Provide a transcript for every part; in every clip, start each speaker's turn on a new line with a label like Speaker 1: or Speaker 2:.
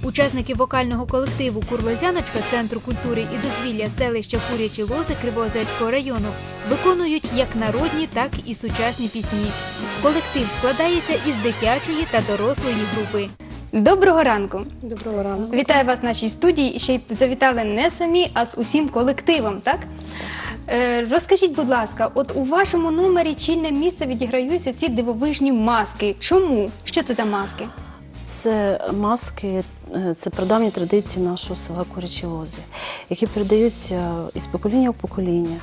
Speaker 1: Учасники вокального колективу «Курлозяночка» Центру культури і дозвілля селища Курячі Лози Кривоозерського району виконують як народні, так і сучасні пісні. Колектив складається із дитячої та дорослої групи.
Speaker 2: Доброго ранку!
Speaker 3: Доброго ранку.
Speaker 2: Вітаю вас в нашій студії. І ще й завітали не самі, а з усім колективом, так? Розкажіть, будь ласка, от у вашому номері чільне місце відіграються ці дивовижні маски. Чому? Що це за маски?
Speaker 3: Це маски, це прадавні традиції нашого села Курячі Лози, які передаються із покоління в покоління.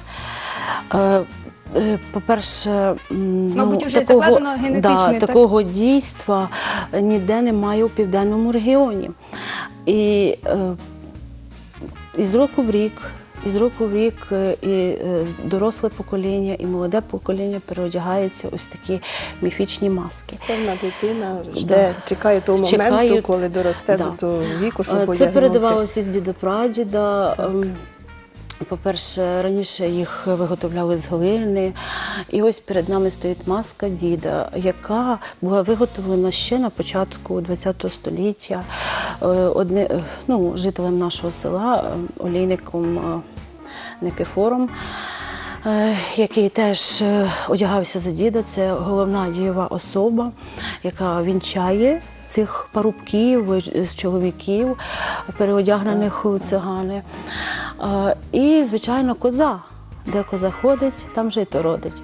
Speaker 3: По-перше,
Speaker 2: мабуть, вже закладено генетично,
Speaker 3: такого дійства ніде немає у південному регіоні. І з року в рік і доросле покоління, і молоде покоління переодягається ось такі міфічні маски.
Speaker 4: Кожна дитина чекає того моменту, коли доросте до того віку, щоб одягнути.
Speaker 3: Це передавалося з діда-прадіда. По-перше, раніше їх виготовляли з глини. І ось перед нами стоїть маска діда, яка була виготовлена ще на початку ХХ століття жителем нашого села, олійником Никифором, який теж одягався за діда. Це головна дієва особа, яка вінчає цих парубків з чоловіків, переодягнених у цигани. І, звичайно, коза. Де коза ходить, там жито родить.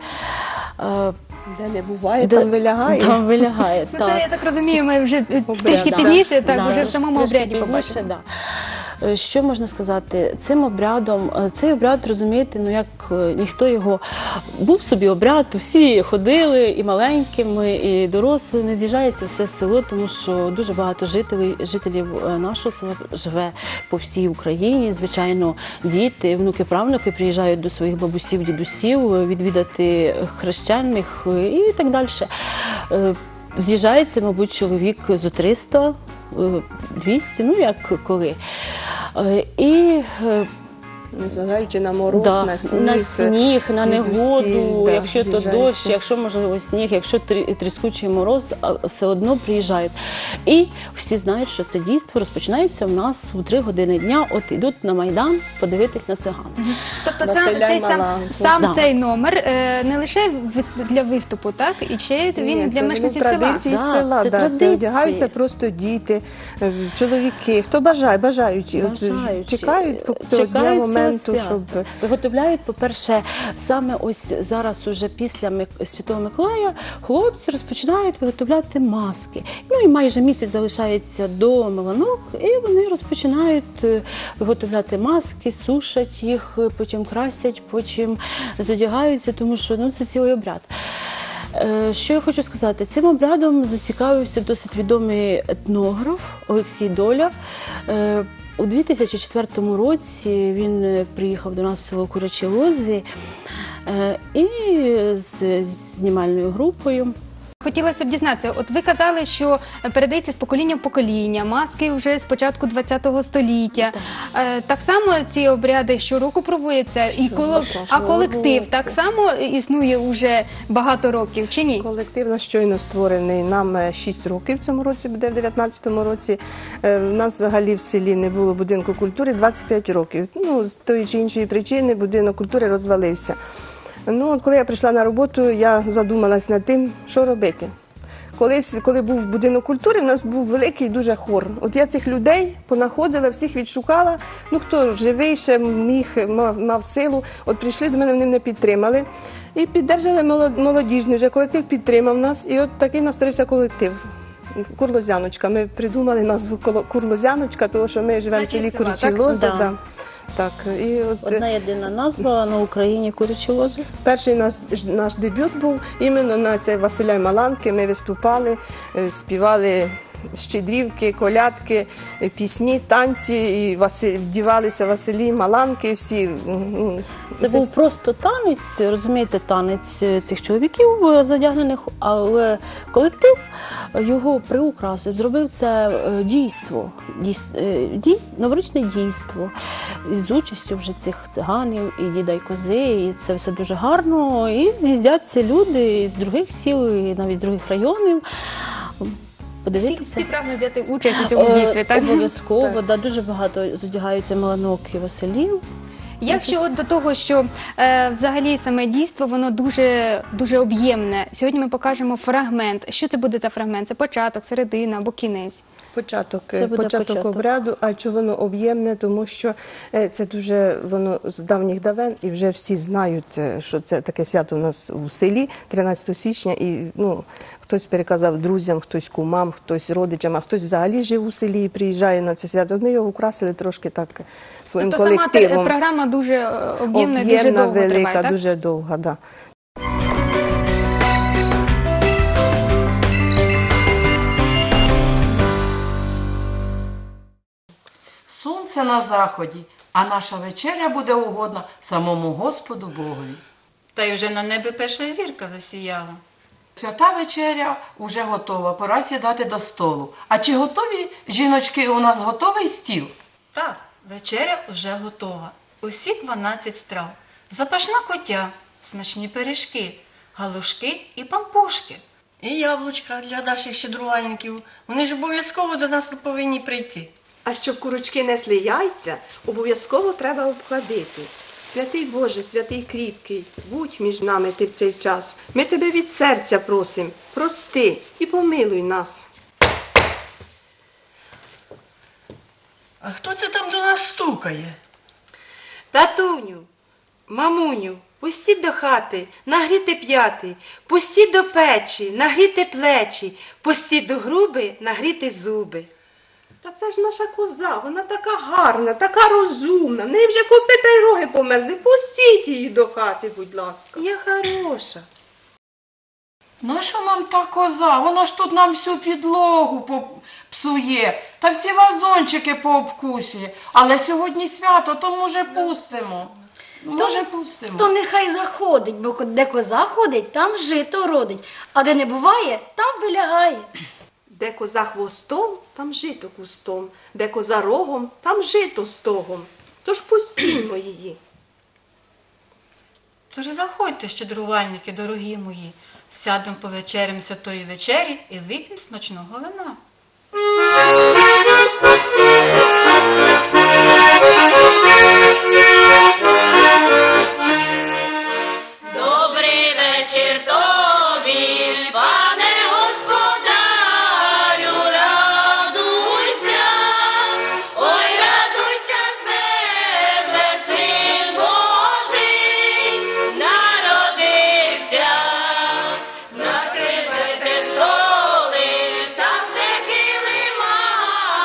Speaker 4: Де не буває, там вилягає.
Speaker 3: Там вилягає,
Speaker 2: так. Це, я так розумію, ми вже трішки пізніше, вже в самому обряді побачимо.
Speaker 3: Що можна сказати? Цим обрядом, цей обряд, розумієте, як ніхто його... Був собі обряд, всі ходили, і маленькими, і дорослими, з'їжджається все село, тому що дуже багато жителів нашого села живе по всій Україні. Звичайно, діти, внуки, правнуки приїжджають до своїх бабусів, дідусів, відвідати хрещених і так далі. З'їжджається, мабуть, чоловік зо 300, 200, як коли. І
Speaker 4: незважаючи на мороз,
Speaker 3: на сніг, на негоду, якщо то дощ, якщо, можливо, сніг, якщо тріскучий мороз, все одно приїжджають. І всі знають, що це дійство розпочинається в нас у 3 години дня, от йдуть на Майдан подивитись на циган.
Speaker 2: Тобто сам цей номер не лише для виступу, так? І ще він для мешканців села.
Speaker 4: Традиції села, це одягаються просто діти, чоловіки, хто бажаючі, чекають моменту, щоб...
Speaker 3: Виготовляють, по-перше, саме ось зараз, уже після Святого Миколая, хлопці розпочинають виготовляти маски. І майже місяць залишається до Миланок, і вони розпочинають виготовляти маски, сушать їх, потім красять, потім зодягаються, тому що це цілий обряд. Що я хочу сказати? Цим обрядом зацікавився досить відомий етнограф Олексій Доля. У 2004 році він приїхав до нас в село Курячі Лози і з знімальною групою.
Speaker 2: Хотілося б дізнатися, от ви казали, що передається з покоління в покоління, маски вже з початку ХХ століття. Так само ці обряди щороку проводяться, а колектив так само існує вже багато років, чи ні?
Speaker 4: Колектив наш щойно створений, нам 6 років в цьому році, буде в 19-му році. У нас взагалі в селі не було будинку культури 25 років. З тої чи іншої причини будинок культури розвалився. Коли я прийшла на роботу, я задумалась над тим, що робити. Коли був будинок культури, в нас був великий дуже хор. От я цих людей понаходила, всіх відшукала. Хто живий ще мав силу. От прийшли до мене, вони мене підтримали. І піддержали молодіжний вже колектив, підтримав нас. І от такий настроївся колектив. Курлозяночка. Ми придумали назву Курлозяночка, тому що ми живемо в селі Курячі Лози. Так,
Speaker 3: одна єдина назва на Україні Курячі Лози.
Speaker 4: Перший наш дебют був іменно на цей Василя й Маланки. Ми виступали, співали щедрівки, колядки, пісні, танці, і вдівалися Василі, Маланки, всі.
Speaker 3: Це був просто танець, розумієте, танець цих чоловіків задягнених, але колектив його приукрасив, зробив це дійство, новорічне дійство з участю вже цих циганів, і діда, і кози, і це все дуже гарно, і з'їздяться люди з других сіл, і навіть з других районів. подивитися.
Speaker 2: Всі прагнуть взяти участь у цьому дійстві, так?
Speaker 3: Обов'язково, да, дуже багато зодягаються меланок і Василів.
Speaker 2: Якщо от до того, що взагалі саме дійство, воно дуже об'ємне. Сьогодні ми покажемо фрагмент. Що це буде за фрагмент? Це початок, середина або кінець?
Speaker 3: Це буде
Speaker 4: Початок обряду, а чого воно об'ємне, тому що це дуже воно з давніх давен, і вже всі знають, що це таке свято у нас у селі 13 січня, і хтось переказав друзям, хтось кумам, хтось родичам, а хтось взагалі жив у селі і приїжджає на це свято. Ми його украсили трошки так своїм колективом.
Speaker 2: Тобто сама програма дуже об'ємна і дуже довго
Speaker 4: велика,
Speaker 2: триває, так?
Speaker 4: дуже довга, да.
Speaker 5: Сонце на заході, а наша вечеря буде угодна самому Господу Богові.
Speaker 6: Та й вже на небі перша зірка засіяла.
Speaker 5: Свята вечеря уже готова, пора сідати до столу. А чи готові, жіночки, у нас готовий стіл?
Speaker 6: Так, вечеря вже готова. Усі 12 страв. Запашна кутя, смачні пиріжки, галушки і пампушки.
Speaker 7: І яблучка для наших щедрувальників. Вони ж обов'язково до нас повинні прийти.
Speaker 4: А щоб курочки несли яйця, обов'язково треба обкладити. Святий Боже, святий кріпкий, будь між нами ти в цей час. Ми тебе від серця просим, прости і помилуй нас.
Speaker 7: А хто це там до нас стукає?
Speaker 8: Татуню, мамуню, пустіть до хати, нагріти п'яти, пустіть до печі, нагріти плечі, пустіть до груби, нагріти зуби.
Speaker 4: Та це ж наша коза, вона така гарна, така розумна. В неї вже копита й роги померзли. Пустіть її до хати, будь ласка.
Speaker 8: Я хороша.
Speaker 5: Нащо нам та коза? Вона ж тут нам всю підлогу псує, та всі вазончики пообкусує. Але сьогодні свято, то може пустимо. Може пустимо.
Speaker 9: То нехай заходить, бо де коза ходить, там жито родить, а де не буває, там вилягає.
Speaker 4: Де коза хвостом, там жито кустом. Де коза рогом, там жито стогом. Тож пустімо її.
Speaker 6: Тож заходьте, щедрувальники, дорогі мої. Сядемо повечерям святої вечері і вип'ємо смачного вина.
Speaker 10: Добрий вечір тобі, пане господарю, радуйся, ой, радуйся, земле, син Божий народився. Накривайте столи та все килимами,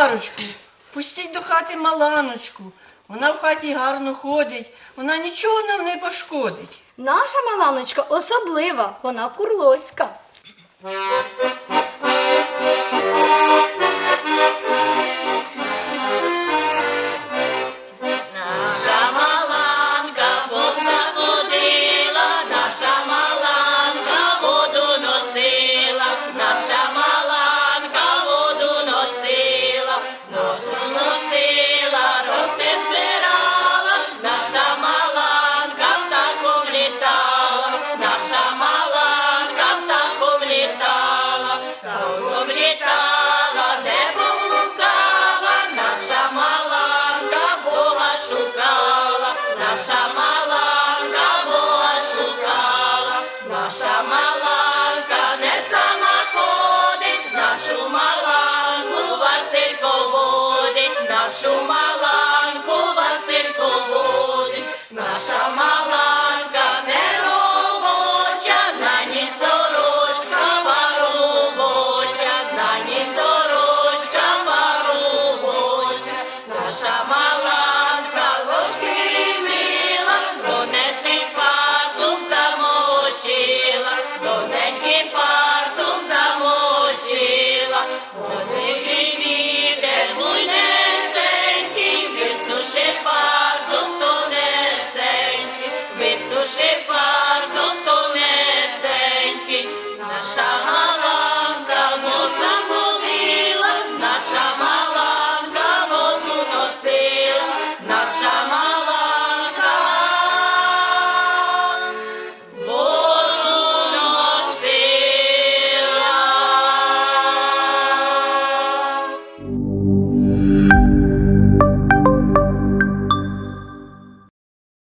Speaker 7: Назарочку, пустіть до хати Маланочку. Вона в хаті гарно ходить, вона нічого нам не пошкодить.
Speaker 9: Наша Маланочка особлива, вона курлоська.